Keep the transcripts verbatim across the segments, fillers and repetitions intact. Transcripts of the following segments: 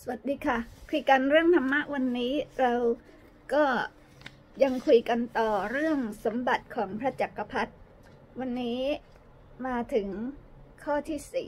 สวัสดีค่ะคุยกันเรื่องธรรมะวันนี้เราก็ยังคุยกันต่อเรื่องสมบัติของพระจักรพรรดิวันนี้มาถึงข้อที่สี่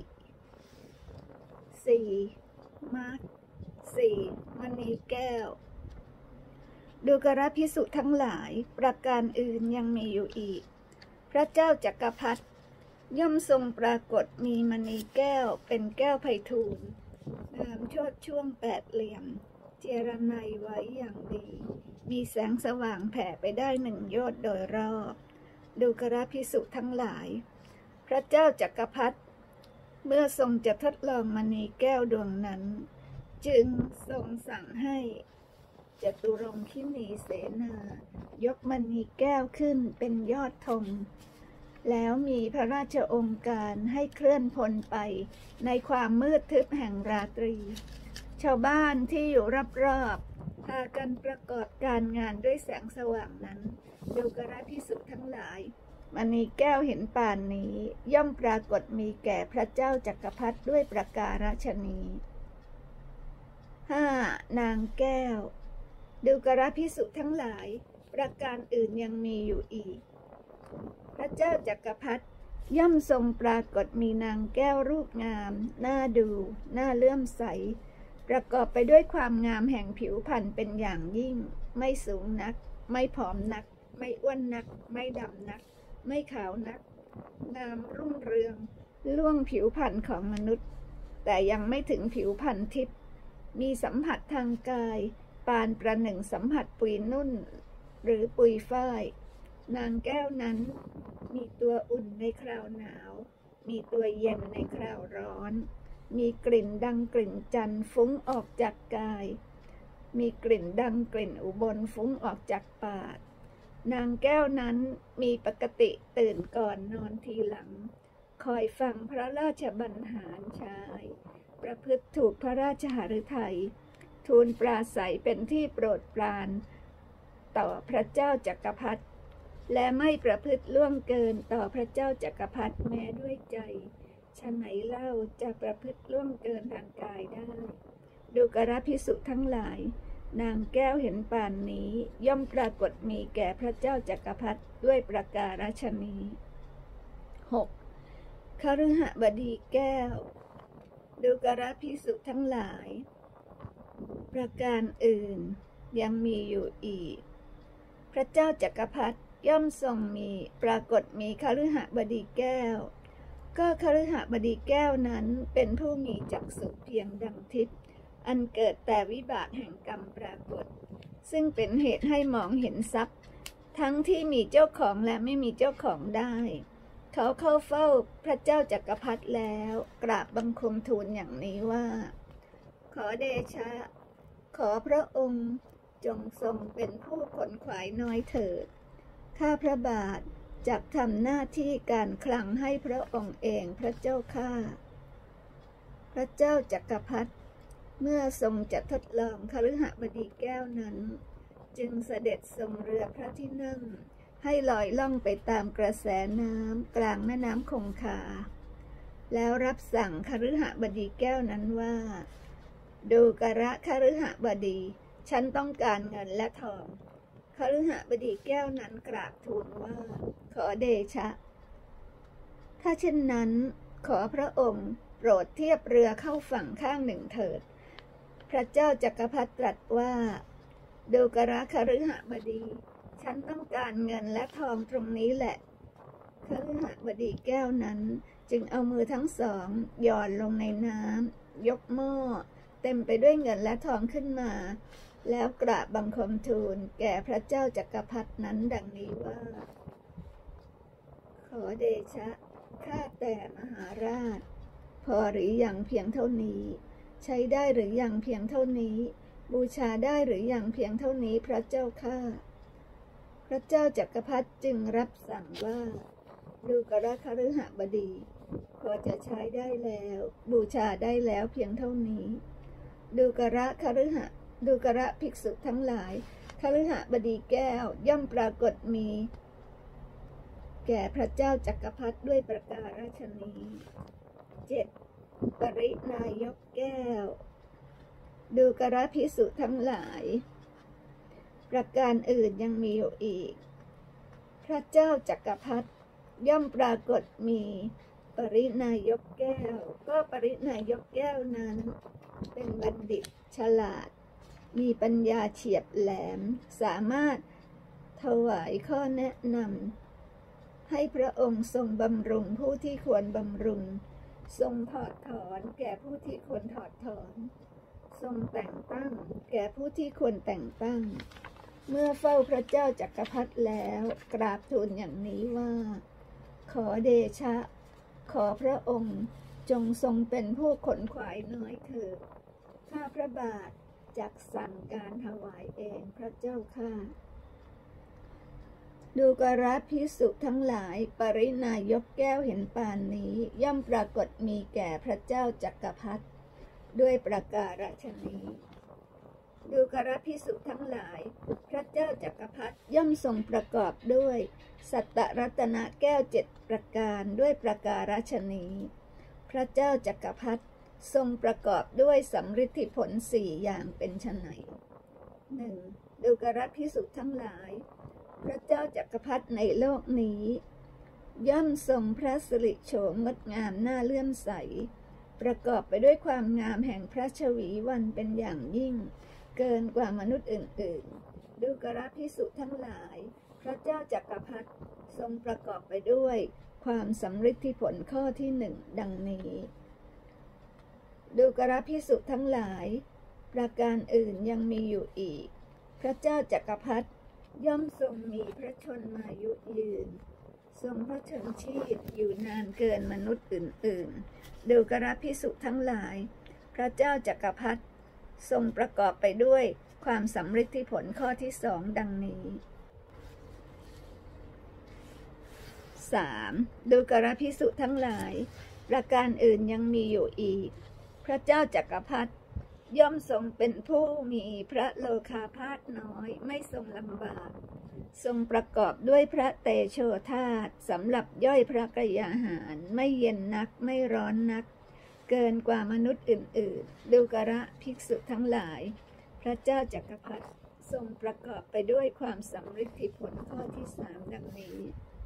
สี่มาร์คสี่มณีแก้วดูกราภิกษุทั้งหลายประการอื่นยังมีอยู่อีกพระเจ้าจักรพรรดิย่อมทรงปรากฏมีมณีแก้วเป็นแก้วไพฑูรย์งามโชติช่วงแปดเหลี่ยมเจรไนไว้อย่างดีมีแสงสว่างแผ่ไปได้หนึ่งโยชน์โดยรอบดูกราภิกษุทั้งหลายพระเจ้าจักรพรรดิเมื่อทรงจะทดลองมณีแก้วดวงนั้นจึงทรงสั่งให้จตุรงคินีเสนายกมณีแก้วขึ้นเป็นยอดธงแล้วมีพระราชองค์การให้เคลื่อนพลไปในความมืดทึบแห่งราตรีชาวบ้านที่อยู่รอบๆพากันประกอบการงานด้วยแสงสว่างนั้นดูกราภิกษุทั้งหลายมณีแก้วเห็นป่านนี้ย่อมปรากฏมีแก่พระเจ้าจักรพรรดิด้วยประการฉนี้ห้านางแก้วดูกราภิกษุทั้งหลายประการอื่นยังมีอยู่อีกพระเจ้าจักรพรรดิย่อมทรงปรากฏมีนางแก้วรูปงามน่าดูน่าเลื่อมใสประกอบไปด้วยความงามแห่งผิวพรรณเป็นอย่างยิ่งไม่สูงนักไม่ผอมนักไม่อ้วนนักไม่ดำนักไม่ขาวนักงามรุ่งเรืองล่วงผิวพรรณของมนุษย์แต่ยังไม่ถึงผิวพรรณทิพย์มีสัมผัสทางกายปานประหนึ่งสัมผัสปุยนุ่นหรือปุยฝ้ายนางแก้วนั้นมีตัวอุ่นในคราวหนาวมีตัวเย็นในคราวร้อนมีกลิ่นดังกลิ่นจันทร์ฟุ้งออกจากกายมีกลิ่นดังกลิ่นอุบลฟุ้งออกจากปากนางแก้วนั้นมีปกติตื่นก่อนนอนทีหลังคอยฟังพระราชบรรหารชายประพฤติถูกพระราชหฤทัยทูลปราศัยเป็นที่โปรดปรานต่อพระเจ้าจักรพรรดิและไม่ประพฤติล่วงเกินต่อพระเจ้าจักรพรรดิแม้ด้วยใจฉะไหนเล่าจะประพฤติล่วงเกินทางกายได้ดูกราภิกษุทั้งหลายนางแก้วเห็นป่านนี้ย่อมปรากฏมีแก่พระเจ้าจักรพรรดิด้วยประการฉนี้หกคฤหบดีแก้วดูกราภิกษุทั้งหลายประการอื่นยังมีอยู่อีกพระเจ้าจักรพรรดิย่อมทรงมีปรากฏมีคฤหบดีแก้วก็คฤหบดีแก้วนั้นเป็นผู้มีจักษุเพียงดังทิพย์อันเกิดแต่วิบากแห่งกรรมปรากฏซึ่งเป็นเหตุให้มองเห็นทรัพย์ทั้งที่มีเจ้าของและไม่มีเจ้าของได้เขาเข้าเฝ้าพระเจ้าจักรพรรดิแล้วกราบบังคมทูลอย่างนี้ว่าขอเดชะขอพระองค์จงทรงเป็นผู้ขนขวายน้อยเถิดข้าพระบาทจักทำหน้าที่การคลังให้พระองค์เองพระเจ้าข้าพระเจ้าจักรพรรดิเมื่อทรงจะทดลองคฤหบดีแก้วนั้นจึงเสด็จทรงเรือพระที่นั่งให้ลอยล่องไปตามกระแสน้ำกลางแม่น้ำคงคาแล้วรับสั่งคฤหบดีแก้วนั้นว่าดูกระคฤหบดีฉันต้องการเงินและทองคฤหบดีแก้วนั้นกราบทูลว่าขอเดชะถ้าเช่นนั้นขอพระองค์โปรดเทียบเรือเข้าฝั่งข้างหนึ่งเถิดพระเจ้าจักรพรรดิตรัสว่าดูกระคฤหบดีฉันต้องการเงินและทองตรงนี้แหละคฤหบดีแก้วนั้นจึงเอามือทั้งสองหย่อนลงในน้ำยกหม้อเต็มไปด้วยเงินและทองขึ้นมาแล้วกราบบังคมทูลแก่พระเจ้าจักรพรรดินั้นดังนี้ว่าขอเดชะข้าแต่มหาราชพอหรือยังเพียงเท่านี้ใช้ได้หรือยังเพียงเท่านี้บูชาได้หรือยังเพียงเท่านี้พระเจ้าข้าพระเจ้าจักรพรรดิจึงรับสั่งว่าดูกระคฤหบดีพอจะใช้ได้แล้วบูชาได้แล้วเพียงเท่านี้ดูกระคฤหดูกระภิกษุทั้งหลายคฤหบดีแก้วย่อมปรากฏมีแก่พระเจ้าจักรพรรดิด้วยประการฉนี้เจ็ดปรินายกแก้วดูกระภิกษุทั้งหลายประการอื่นยังมีอยู่อีกพระเจ้าจักรพรรดิย่อมปรากฏมีปรินายกแก้วก็ปรินายกแก้วนั้นเป็นบัณฑิตฉลาดมีปัญญาเฉียบแหลมสามารถถวายข้อแนะนำให้พระองค์ทรงบำรุงผู้ที่ควรบำรุงทรงถอดถอนแก่ผู้ที่ควรถอดถอนทรงแต่งตั้งแก่ผู้ที่ควรแต่งตั้งเมื่อเฝ้าพระเจ้าจักรพรรดิแล้วกราบทูลอย่างนี้ว่าขอเดชะขอพระองค์จงทรงเป็นผู้ขนขวายน้อยเถิดข้าพระบาทจักสั่งการถวายเองพระเจ้าข้าดูกราภิกษุทั้งหลายปรินายกแก้วเห็นปานนี้ย่อมปรากฏมีแก่พระเจ้าจักรพรรดิด้วยประการฉนี้ดูกราภิกษุทั้งหลายพระเจ้าจักรพรรดิย่อมทรงประกอบด้วยสัตตรัตนะแก้วเจ็ดประการด้วยประการฉนี้พระเจ้าจักรพรรดิทรงประกอบด้วยสำฤทธิผลสี่อย่างเป็นไฉนหนึ่งดูกราภิกษุทั้งหลายพระเจ้าจักรพรรดิในโลกนี้ย่อมทรงพระสิริโฉมงดงามน่าเลื่อมใสประกอบไปด้วยความงามแห่งพระชวีวันเป็นอย่างยิ่งเกินกว่ามนุษย์อื่นๆดูกราภิกษุทั้งหลายพระเจ้าจักรพรรดิทรงประกอบไปด้วยความสำฤทธิผลข้อที่หนึ่งดังนี้ดูกราภิกษุทั้งหลายประการอื่นยังมีอยู่อีกพระเจ้าจักรพรรดิย่อมทรงมีพระชนมายุยืนทรงพระชนชีพอยู่นานเกินมนุษย์อื่นๆดูกราภิกษุทั้งหลายพระเจ้าจักรพรรดิทรงประกอบไปด้วยความสำฤทธิผลข้อที่สองดังนี้สามดูกราภิกษุทั้งหลายประการอื่นยังมีอยู่อีกพระเจ้าจักรพรรดิย่อมทรงเป็นผู้มีพระโลคาพาสน้อยไม่ทรงลำบากทรงประกอบด้วยพระเตโชธาตุสำหรับย่อยพระกยาหารไม่เย็นนักไม่ร้อนนักเกินกว่ามนุษย์อื่นๆดูกระภิกษุทั้งหลายพระเจ้าจักรพรรดิทรงประกอบไปด้วยความสำฤทธิผลข้อที่สามดังนี้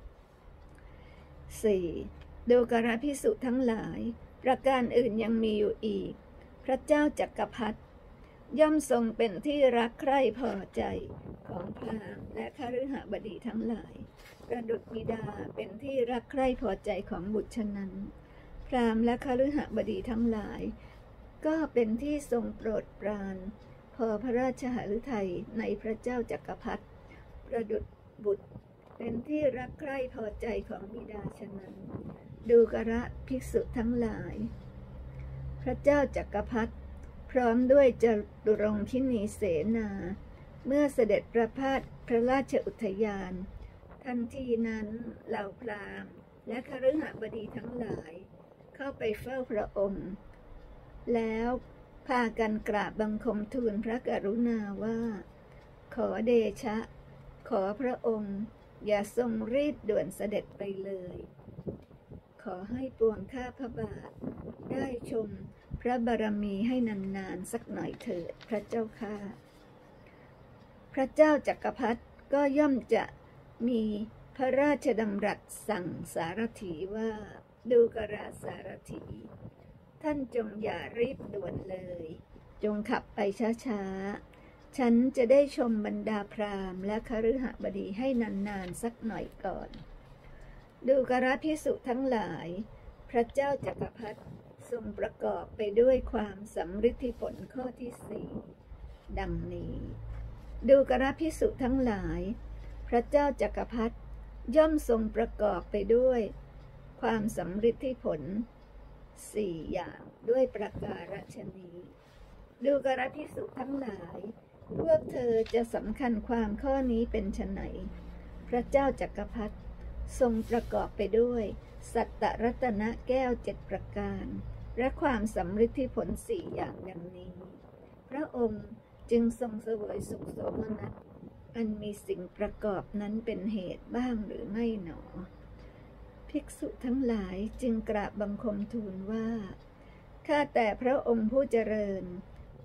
สี่ดูกระภิกษุทั้งหลายประการอื่นยังมีอยู่อีกพระเจ้าจักรพรรดิย่อมทรงเป็นที่รักใคร่พอใจของพราหมณ์และคฤหบดีทั้งหลายประดุจบิดาเป็นที่รักใคร่พอใจของบุตรฉะนั้นพราหมณ์และคฤหบดีทั้งหลายก็เป็นที่ทรงโปรดปรานพอพระราชหฤทัยในพระเจ้าจักรพรรดิประดุจบุตรเป็นที่รักใคร่พอใจของบิดาฉะนั้นดูกระภิกษุทั้งหลายพระเจ้าจักรพรรดิพร้อมด้วยจตุรงคินีเสนาเมื่อเสด็จประพาสพระราชอุทยานทันทีนั้นเหล่าพราหมณ์และคฤหบดีทั้งหลายเข้าไปเฝ้าพระองค์แล้วพากันกราบบังคมทูลพระกรุณาว่าขอเดชะขอพระองค์อย่าทรงรีบด่วนเสด็จไปเลยขอให้ปวงข้าพระบาทได้ชมพระบารมีให้นานๆสักหน่อยเถิดพระเจ้าข้าพระเจ้าจักรพรรดิก็ย่อมจะมีพระราชดำรัสสั่งสารถีว่าดูกราสารถีท่านจงอย่ารีบด่วนเลยจงขับไปช้าๆฉันจะได้ชมบรรดาพราหมณ์และคฤหบดีให้นานๆสักหน่อยก่อนดูกราภิกษุทั้งหลายพระเจ้าจักรพรรดิทรงประกอบไปด้วยความสำฤทธิผลข้อที่สี่ดังนี้ดูกราภิกษุทั้งหลายพระเจ้าจักรพรรดิย่อมทรงประกอบไปด้วยความสำฤทธิผลสี่อย่างด้วยประการฉนี้ดูกราภิกษุทั้งหลายพวกเธอจะสำคัญความข้อนี้เป็นไฉนพระเจ้าจักรพรรดิทรงประกอบไปด้วยสัตตรัตนะแก้วเจ็ดประการและความสำฤทธิผลสี่อย่างดังนี้พระองค์จึงทรงเสวยสุขโสมนัสอันมีสิ่งประกอบนั้นเป็นเหตุบ้างหรือไม่หนอภิกษุทั้งหลายจึงกราบบังคมทูลว่าข้าแต่พระองค์ผู้เจริญพ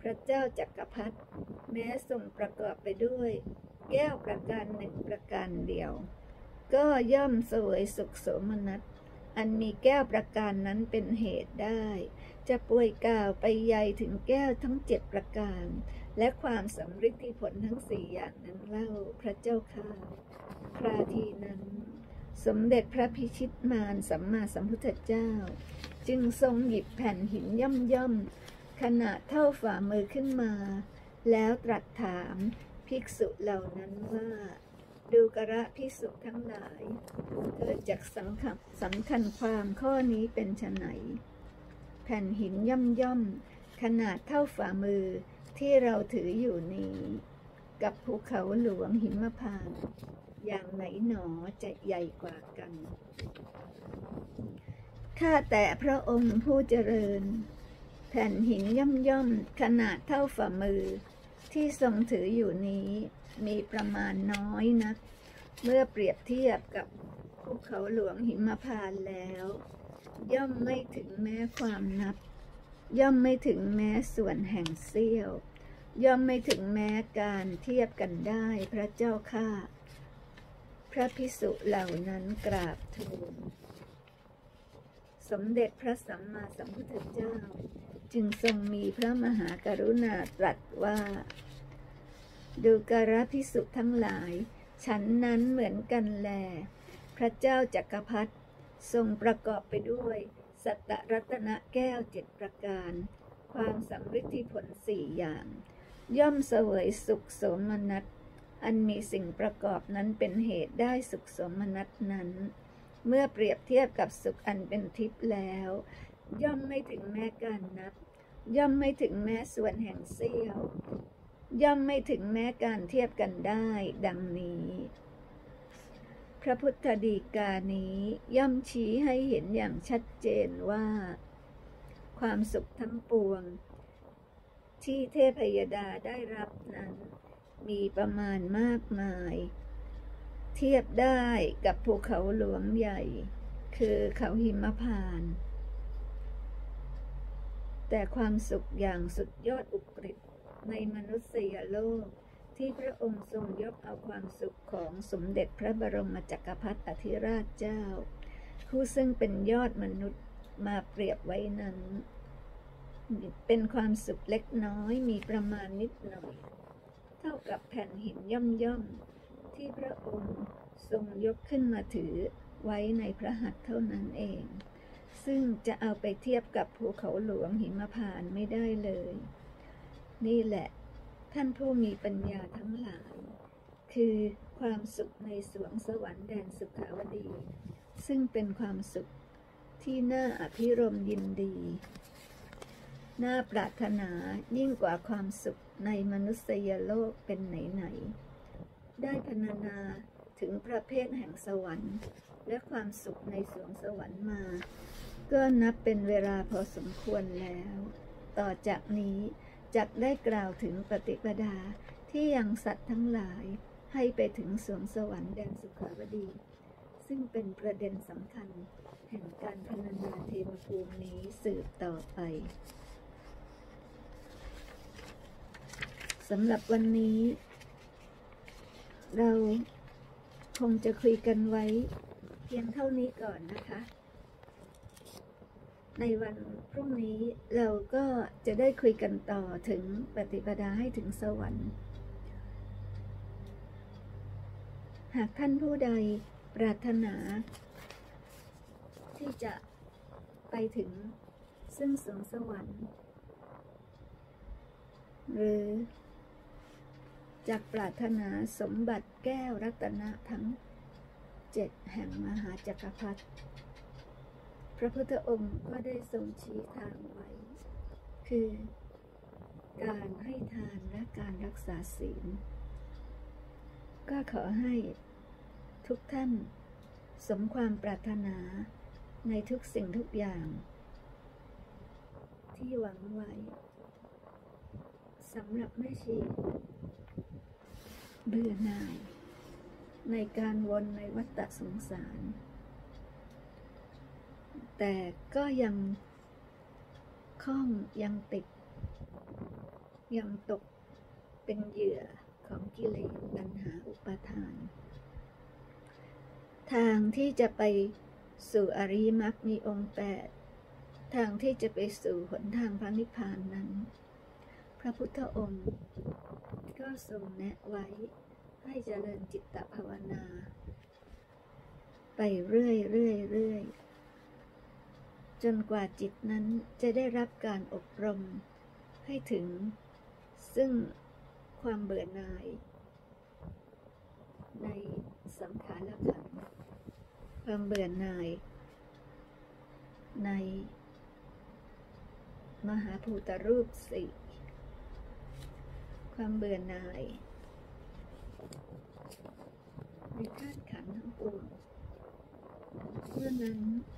พระเจ้าจักรพรรดิแม้ทรงประกอบไปด้วยแก้วประการหนึ่งประการเดียวก็ย่อมเสวยสุขโสมนัสอันมีแก้วประการนั้นเป็นเหตุได้จะป่วยกล่าวไปใหญ่ถึงแก้วทั้งเจ็ดประการและความสำฤทธิผลทั้งสี่อย่างนั้นเล่าพระเจ้าข้าคราทีนั้นสมเด็จพระพิชิตมารสัมมาสัมพุทธเจ้าจึงทรงหยิบแผ่นหินย่อมย่อมขนาดเท่าฝ่ามือขึ้นมาแล้วตรัสถามภิกษุเหล่านั้นว่าดูกระภิกษุทั้งหลายเกิดจากสังขารสำคัญความข้อนี้เป็นไฉนแผ่นหินย่อมย่อมขนาดเท่าฝ่ามือที่เราถืออยู่นี้กับภูเขาหลวงหิมพานต์อย่างไหนหนอจะใหญ่กว่ากันข้าแต่พระองค์ผู้เจริญแผ่นหินย่อมย่อมขนาดเท่าฝ่ามือที่ทรงถืออยู่นี้มีประมาณน้อยนักเมื่อเปรียบเทียบกับภูเขาหลวงหิมพานต์แล้วย่อมไม่ถึงแม้ความนับย่อมไม่ถึงแม้ส่วนแห่งเสี้ยวย่อมไม่ถึงแม้การเทียบกันได้พระเจ้าข้าพระภิกษุเหล่านั้นกราบทูลสมเด็จพระสัมมาสัมพุทธเจ้าจึงทรงมีพระมหากรุณาตรัสว่าดูกระภิกษุทั้งหลายฉันนั้นเหมือนกันแลพระเจ้าจักรพรรดิทรงประกอบไปด้วยสัตตรัตนะแก้วเจ็ดประการความสำฤทธิผลสี่อย่างย่อมเสวยสุขโสมนัสอันมีสิ่งประกอบนั้นเป็นเหตุได้สุขโสมนัสนั้นเมื่อเปรียบเทียบกับสุขอันเป็นทิพย์แล้วย่อมไม่ถึงแม้การนับย่อมไม่ถึงแม้ส่วนแห่งเสี้ยวย่อมไม่ถึงแม้การเทียบกันได้ดังนี้พระพุทธดีกานี้ย่อมชี้ให้เห็นอย่างชัดเจนว่าความสุขทั้งปวงที่เทพยดาได้รับนั้นมีประมาณมากมายเทียบได้กับภูเขาหลวงใหญ่คือเขาหิมพานต์แต่ความสุขอย่างสุดยอดอุกฤษในมนุษยโลกที่พระองค์ทรงยกเอาความสุขของสมเด็จพระบรมจักรพรรดิอธิราชเจ้าผู้ซึ่งเป็นยอดมนุษย์มาเปรียบไว้นั้นเป็นความสุขเล็กน้อยมีประมาณนิดหน่อยเท่ากับแผ่นหินย่อมๆที่พระองค์ทรงยกขึ้นมาถือไว้ในพระหัตถ์เท่านั้นเองซึ่งจะเอาไปเทียบกับภูเขาหลวงหิมพานต์ไม่ได้เลยนี่แหละท่านผู้มีปัญญาทั้งหลายคือความสุขในสวงสวรรค์แดนสุขาวดีซึ่งเป็นความสุขที่น่าอภิรมย์ยินดีน่าปรารถนายิ่งกว่าความสุขในมนุษยโลกเป็นไหนๆได้พรรณนาถึงประเภทแห่งสวรรค์และความสุขในสวงสวรรค์มาก็นับเป็นเวลาพอสมควรแล้วต่อจากนี้จักได้กล่าวถึงปฏิปดาที่ยังสัตว์ทั้งหลายให้ไปถึงสวงสวรรค์แดนสุขาวดีซึ่งเป็นประเด็นสำคัญแห่งการพรรณนาเทวภูมินี้สืบต่อไปสำหรับวันนี้เราคงจะคุยกันไว้เพียงเท่านี้ก่อนนะคะในวันพรุ่งนี้เราก็จะได้คุยกันต่อถึงปฏิปดาให้ถึงสวรรค์หากท่านผู้ใดปรารถนาที่จะไปถึงซึ่งสวงสวรรค์หรือจากปรารถนาสมบัติแก้วรัตนะทั้งเจ็ดแห่งมหาจักรพรรดิพระพุทธองค์ก็ได้ทรงชี้ทางไว้คือการให้ทานและการรักษาศีลก็ขอให้ทุกท่านสมความปรารถนาในทุกสิ่งทุกอย่างที่หวังไว้สำหรับแม่ชีเบื่อหน่ายในการวนในวัฏสงสารแต่ก็ยังคล้องยังติดยังตกเป็นเหยื่อของกิเลสตัณหาอุปาทานทางที่จะไปสู่อริยมรรคมีองค์แปดทางที่จะไปสู่หนทางพระนิพพานนั้นพระพุทธองค์ก็ทรงแนะไว้ให้เจริญจิตตภาวนาไปเรื่อยเรื่อยเรื่อยจนกว่าจิตนั้นจะได้รับการอบรมให้ถึงซึ่งความเบื่อหน่ายในสังขารขันธ์ความเบื่อหน่ายในมหาภูตรูปสี่ความเบื่อหน่ายในธาตุขันธ์ทั้งปวงเมื่อนั้น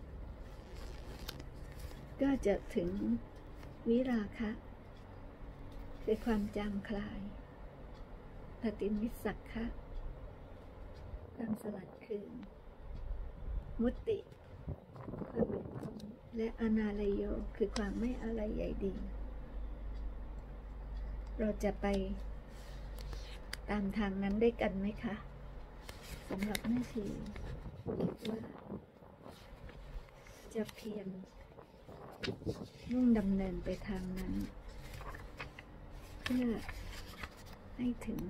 ก็จะถึงวิราคะคือความจางคลายปฏินิสสักคะความสลัดคืนมุตติความหลุดพ้นและอนาลโยคือความไม่อะไรใหญ่ดีเราจะไปตามทางนั้นได้กันไหมคะสำหรับแม่ชีคิดว่าจะเพียรมุ่งดำเนินไปทางนั้นเพื่อให้ถึง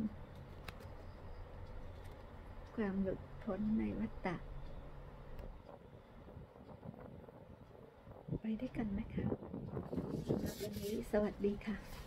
ความหลุดพ้นในวัฏฏะไปด้วยกันไหมคะสำหรับวันนี้สวัสดีค่ะ